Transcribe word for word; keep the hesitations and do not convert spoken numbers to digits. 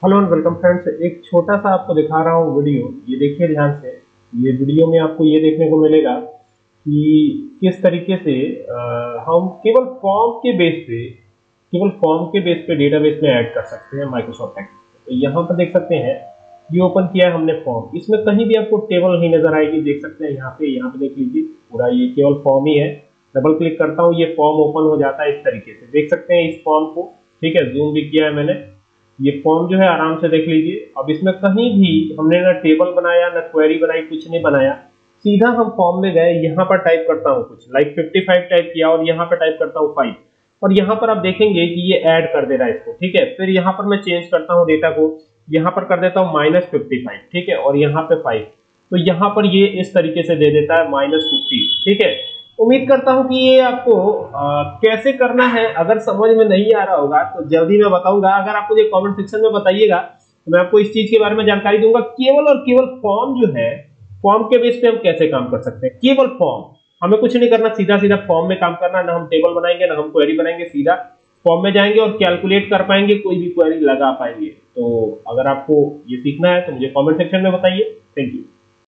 Hello and welcome friends. एक छोटा सा आपको दिखा रहा हूँ वीडियो, ये देखिए ध्यान से। ये वीडियो में आपको ये देखने को मिलेगा कि किस तरीके से अ, हम केवल फॉर्म के बेस पे केवल फॉर्म के बेस पे डेटाबेस में ऐड कर सकते हैं माइक्रोसॉफ्ट एक्सेल। तो यहाँ पर देख सकते हैं, ये ओपन किया है हमने फॉर्म। इसमें कहीं भी आपको टेबल नहीं नजर आएगी, देख सकते हैं यहाँ पे यहाँ पे देख लीजिए, पूरा ये केवल फॉर्म ही है। डबल क्लिक करता हूँ, ये फॉर्म ओपन हो जाता है इस तरीके से, देख सकते हैं इस फॉर्म को। ठीक है, जूम भी किया है मैंने। ये फॉर्म जो है आराम से देख लीजिए। अब इसमें कहीं भी हमने ना टेबल बनाया ना क्वेरी बनाई, कुछ नहीं बनाया। सीधा हम फॉर्म में गए, यहाँ पर टाइप करता हूँ कुछ लाइक पचपन टाइप किया और यहाँ पर टाइप करता हूँ फाइव, और यहाँ पर आप देखेंगे कि ये ऐड कर दे रहा है इसको। ठीक है, फिर यहाँ पर मैं चेंज करता हूँ डेटा को, यहाँ पर कर देता हूँ माइनस फिफ्टी फाइव। ठीक है, और यहाँ पे फाइव, तो यहाँ पर ये इस तरीके से दे देता है माइनस फिफ्टी। ठीक है, उम्मीद करता हूं कि ये आपको आ, कैसे करना है अगर समझ में नहीं आ रहा होगा तो जल्दी मैं बताऊंगा। अगर आप मुझे कमेंट सेक्शन में बताइएगा तो मैं आपको इस चीज के बारे में जानकारी दूंगा। केवल और केवल फॉर्म जो है, फॉर्म के बेस पे हम कैसे काम कर सकते हैं। केवल फॉर्म, हमें कुछ नहीं करना, सीधा सीधा फॉर्म में काम करना। ना हम टेबल बनाएंगे ना हम क्वेरी बनाएंगे, सीधा फॉर्म में जाएंगे और कैलकुलेट कर पाएंगे, कोई भी क्वेरी लगा पाएंगे। तो अगर आपको ये सीखना है तो मुझे कॉमेंट सेक्शन में बताइए। Thank you.